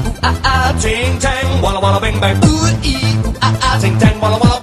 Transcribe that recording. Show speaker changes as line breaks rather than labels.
ooh ah ah, ting tang, walla walla bang bang. Ooh ee, ooh ah ah, ting tang, walla walla